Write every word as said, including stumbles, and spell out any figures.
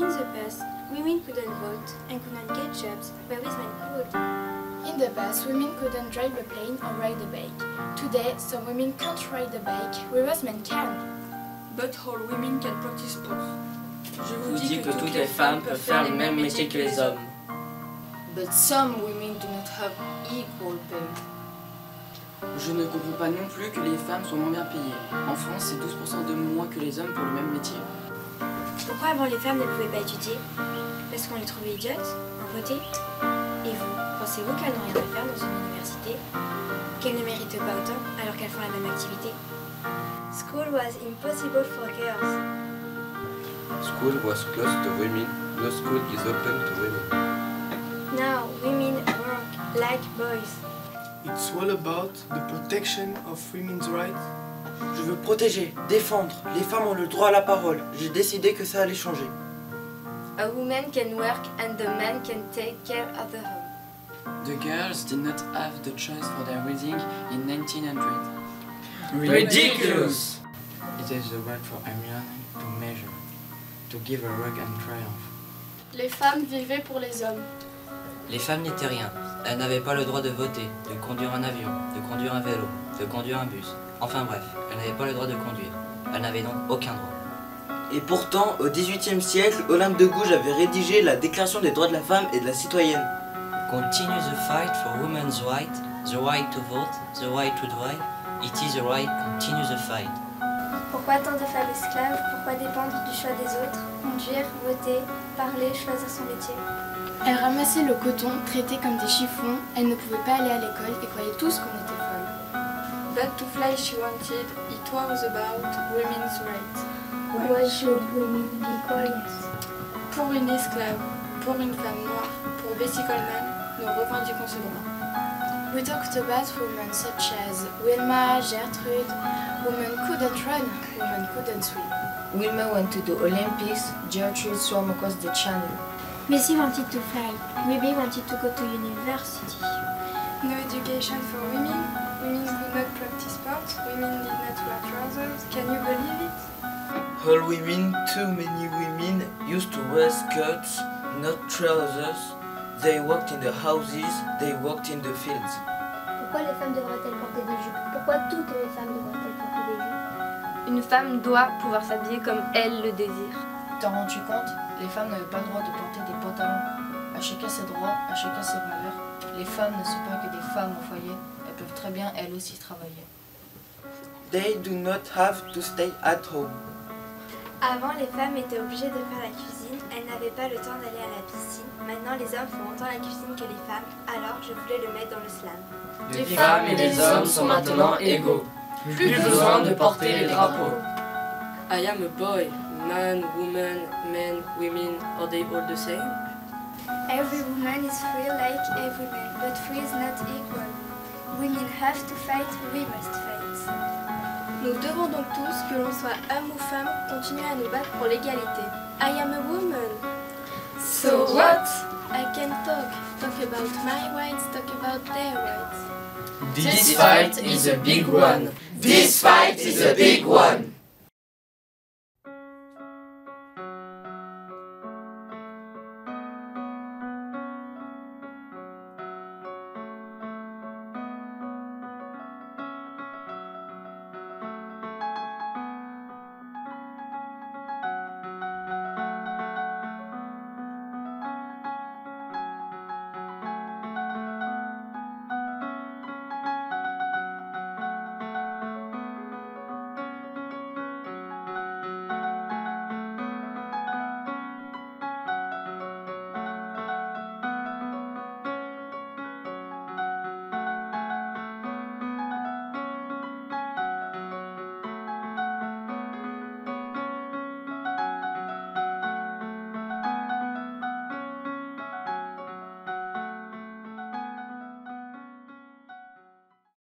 In the past, women couldn't vote and couldn't get jobs, whereas men could. In the past, women couldn't drive a plane or ride a bike. Today, some women can't ride a bike, whereas men can. But all women can practice sports. Je vous dis que toutes les femmes peuvent faire les mêmes métiers que les hommes. But some women do not have equal pay. Je ne comprends pas non plus que les femmes soient moins bien payées. En France, c'est douze pour cent de moins que les hommes pour le même métier. Pourquoi avant les femmes ne pouvaient pas étudier? Parce qu'on les trouvait idiotes, invotés? Et vous, pensez-vous qu'elles n'ont rien à faire dans une université? Qu'elles ne méritent pas autant alors qu'elles font la même activité? School was impossible for girls. School was closed to women. No school is open to women. Now women work like boys. It's all about the protection of women's rights. Je veux protéger, défendre. Les femmes ont le droit à la parole. J'ai décidé que ça allait changer. A woman can work and the man can take care of the home. The girls did not have the choice for their reading in nineteen hundred. Ridiculous! It is the right for everyone to measure, to give a rug and triumph. Les femmes vivaient pour les hommes. Les femmes n'étaient rien. Elles n'avaient pas le droit de voter, de conduire un avion, de conduire un vélo, de conduire un bus. Enfin bref, elles n'avaient pas le droit de conduire. Elles n'avaient donc aucun droit. Et pourtant, au dix-huitième siècle, Olympe de Gouges avait rédigé la Déclaration des droits de la femme et de la citoyenne. Continue the fight for women's rights, the right to vote, the right to drive. It is the right, continue the fight. Pourquoi tant de femmes esclaves? Pourquoi dépendre du choix des autres? Conduire, voter, parler, choisir son métier. Elles ramassaient le coton, traité comme des chiffons. Elles ne pouvaient pas aller à l'école et croyaient tous qu'on était folles. But to fly she wanted, it was about women's rights. Why should women be quiet? Pour une esclave, pour une femme noire, pour Bessie Coleman, nous revendiquons ce droit. We talked about women such as Wilma, Gertrude. Women couldn't run, women couldn't swim. Wilma went to the Olympics, Gertrude swam across the channel. Bessie wanted to fly. Ruby wanted to go to university. No education for women. Women could not practice sports. Women did not wear trousers. Can you believe it? All women, too many women, used to wear skirts, not trousers. They worked in the houses, they worked in the fields. Pourquoi les femmes devraient-elles porter des jupes? Pourquoi toutes les femmes devraient-elles porter des jupes? Une femme doit pouvoir s'habiller comme elle le désire. T'en rends-tu compte? Les femmes n'avaient pas le droit de porter des pantalons. À chacun ses droits, à chacun ses valeurs. Les femmes ne sont pas que des femmes au foyer. Elles peuvent très bien elles aussi travailler. They do not have to stay at home. Avant, les femmes étaient obligées de faire la cuisine. Elles n'avaient pas le temps d'aller à la piscine. Maintenant, les hommes font autant la cuisine que les femmes. Alors, je voulais le mettre dans le slam. Les femmes et les hommes sont maintenant égaux. Plus besoin de porter les drapeaux. I am a boy. Man, woman, men, women, are they all the same? Every woman is free like every man, but free is not equal. Women have to fight, we must fight. Nous devons donc tous, que l'on soit homme ou femme, continuer à nous battre pour l'égalité. I am a woman. So what? I can talk. Talk about my rights, talk about their rights. This fight is a big one. This fight is a big one.